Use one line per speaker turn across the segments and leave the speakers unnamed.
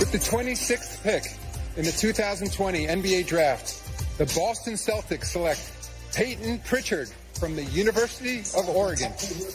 With the 26th pick in the 2020 NBA Draft, the Boston Celtics select Payton Pritchard from the University of Oregon.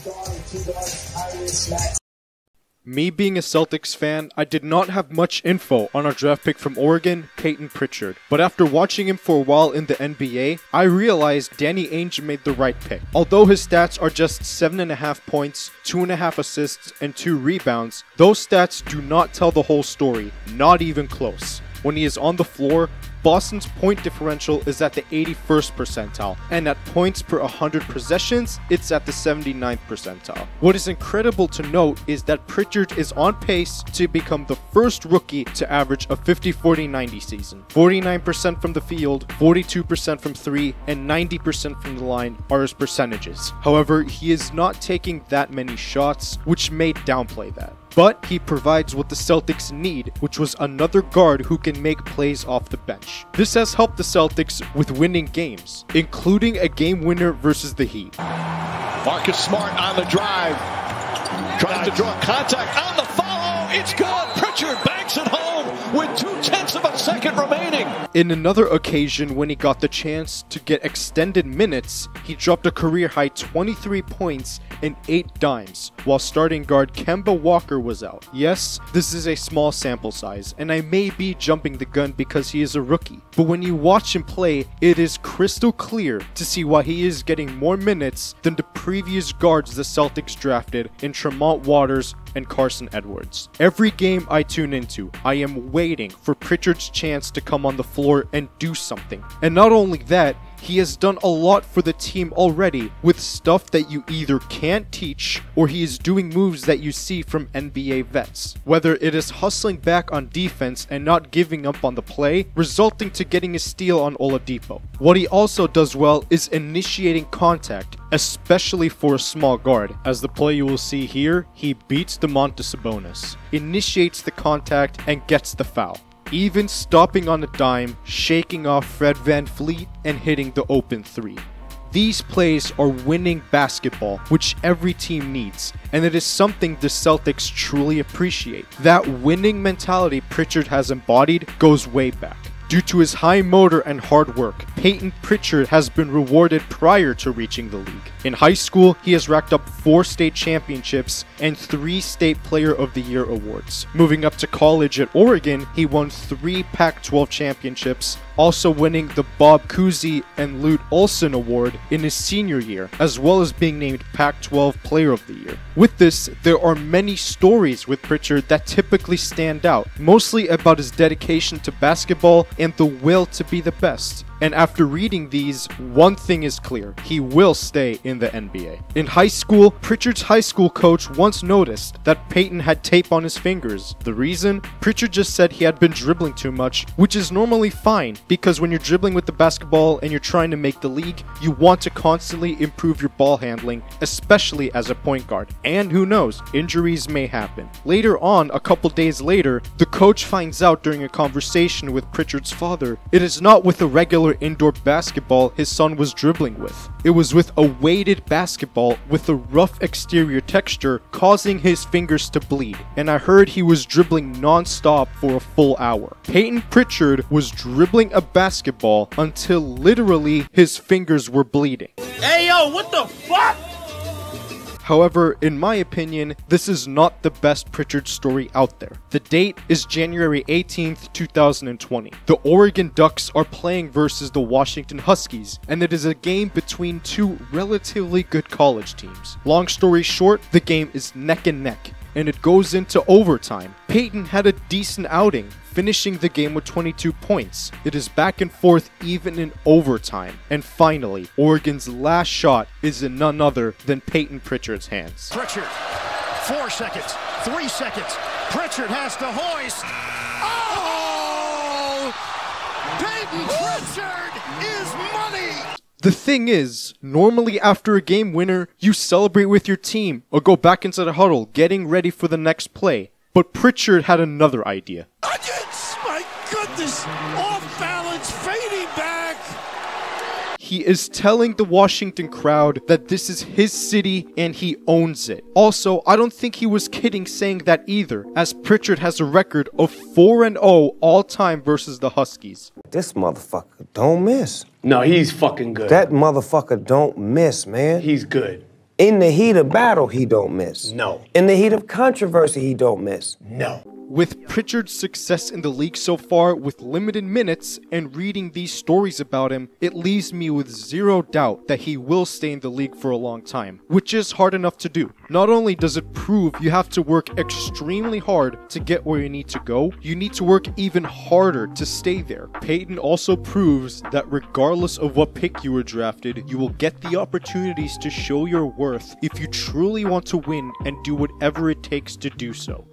Me being a Celtics fan, I did not have much info on our draft pick from Oregon, Payton Pritchard. But after watching him for a while in the NBA, I realized Danny Ainge made the right pick. Although his stats are just 7.5 points, 2.5 assists, and 2 rebounds, those stats do not tell the whole story, not even close. When he is on the floor, Boston's point differential is at the 81st percentile, and at points per 100 possessions, it's at the 79th percentile. What is incredible to note is that Pritchard is on pace to become the first rookie to average a 50-40-90 season. 49% from the field, 42% from 3, and 90% from the line are his percentages. However, he is not taking that many shots, which may downplay that. But he provides what the Celtics need, which was another guard who can make plays off the bench. This has helped the Celtics with winning games, including a game winner versus the Heat.
Marcus Smart on the drive, tries to draw contact on the follow, it's good! Pritchard banks it home with 0.2 of a second remaining.
In another occasion when he got the chance to get extended minutes, he dropped a career-high 23 points and 8 dimes, while starting guard Kemba Walker was out. Yes, this is a small sample size, and I may be jumping the gun because he is a rookie, but when you watch him play, it is crystal clear to see why he is getting more minutes than the previous guards the Celtics drafted in Tremont Waters and Carson Edwards. Every game I tune into, I am waiting for Pritchard's chance to come on the floor and do something. And not only that, he has done a lot for the team already with stuff that you either can't teach or he is doing moves that you see from NBA vets. Whether it is hustling back on defense and not giving up on the play, resulting to getting a steal on Oladipo. What he also does well is initiating contact, especially for a small guard. As the play you will see here, he beats Domantas Sabonis, initiates the contact, and gets the foul. Even stopping on a dime, shaking off Fred VanVleet, and hitting the open 3. These plays are winning basketball, which every team needs, and it is something the Celtics truly appreciate. That winning mentality Pritchard has embodied goes way back. Due to his high motor and hard work, Payton Pritchard has been rewarded prior to reaching the league. In high school, he has racked up 4 state championships and 3 state player of the year awards. Moving up to college at Oregon, he won 3 Pac-12 championships, also winning the Bob Cousy and Lute Olson Award in his senior year, as well as being named Pac-12 Player of the Year. With this, there are many stories with Pritchard that typically stand out, mostly about his dedication to basketball and the will to be the best. And after reading these, one thing is clear: he will stay in the NBA. In high school, Pritchard's high school coach once noticed that Payton had tape on his fingers. The reason? Pritchard just said he had been dribbling too much, which is normally fine, because when you're dribbling with the basketball and you're trying to make the league, you want to constantly improve your ball handling, especially as a point guard. And who knows, injuries may happen. Later on, a couple days later, the coach finds out during a conversation with Pritchard's father, it is not with a regular indoor basketball his son was dribbling with. It was with a weighted basketball with a rough exterior texture, causing his fingers to bleed. And I heard he was dribbling non-stop for a full hour. Payton Pritchard was dribbling a basketball until literally his fingers were bleeding.
Hey yo, what the fuck?
However, in my opinion, this is not the best Pritchard story out there. The date is January 18th, 2020. The Oregon Ducks are playing versus the Washington Huskies, and it is a game between 2 relatively good college teams. Long story short, the game is neck and neck, and it goes into overtime. Payton had a decent outing, finishing the game with 22 points. It is back and forth even in overtime. And finally, Oregon's last shot is in none other than Payton Pritchard's hands.
Pritchard, 4 seconds, 3 seconds. Pritchard has to hoist. Oh! Payton Pritchard is money!
The thing is, normally after a game winner, you celebrate with your team or go back into the huddle getting ready for the next play. But Pritchard had another idea.
Onions! My goodness! Off balance, fading back!
He is telling the Washington crowd that this is his city and he owns it. Also, I don't think he was kidding saying that either, as Pritchard has a record of 4-0 all time versus the Huskies.
This motherfucker don't miss.
No, he's fucking good.
That motherfucker don't miss, man.
He's good.
In the heat of battle, he don't miss.
No.
In the heat of controversy, he don't miss.
No.
With Pritchard's success in the league so far with limited minutes and reading these stories about him, it leaves me with zero doubt that he will stay in the league for a long time, which is hard enough to do. Not only does it prove you have to work extremely hard to get where you need to go, you need to work even harder to stay there. Payton also proves that regardless of what pick you were drafted, you will get the opportunities to show your worth if you truly want to win and do whatever it takes to do so.